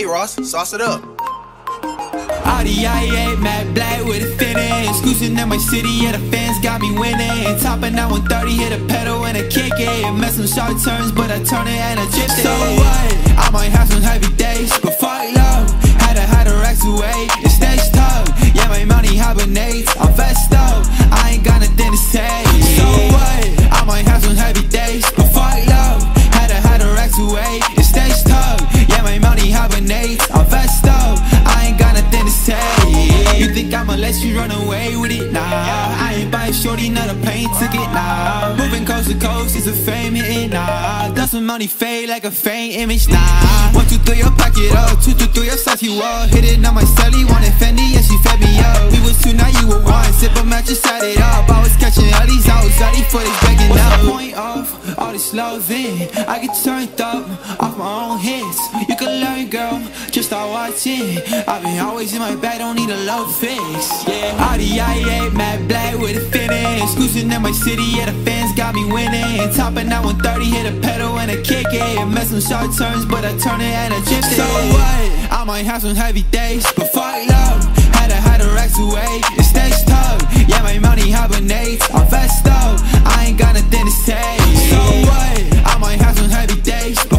Ross, sauce it up. Audi I8, matte black with a finish. Cruising in my city, yeah, the fans got me winning. Topping out 130, hit a pedal and a kick it. Mess some sharp turns, but I turn it and I chip it. So what? I might have some heavy days, but fuck love. Had the racks away, it stays tough. Yeah, my money hibernates, I'm vest up. I ain't got nothing to say. So what? I might have some heavy days, but fuck love. Had the racks away, it stays tough. Yeah, my money hibernates, I'm vest up. I ain't got nothing to say. You think I'ma let you run away with it? Nah, I ain't buy a shorty, not a plane ticket, nah. Moving coast to coast, it's a fame hitting, nah. Does some money fade like a faint image, nah. 1, 2, 3, I'll pack it up. 2, 2, 3, I'll size you up. Hit it on my celly, wanted Fendi, yeah, she fed me up. We was 2, now you were 1. Sip a match, just set it up. I was catching all these, I was ready for this breaking up. What's the point of all this loving? I get turned up off my own hits. You can learn, girl, just start watching. I've been always in my bag, don't need a love fix. Yeah, Audi I8, matte black with a finish. Cruising in my city, yeah, the fans got me winning. Topping out 130, hit a pedal and a kick it. Mess some sharp turns, but I turn it and I chip it. So what? I might have some heavy days, but fuck love. Had the racks away, it stays tough. Yeah, my money hibernates, I'm vest up. I ain't got nothing to say. So what? I might have some heavy days, but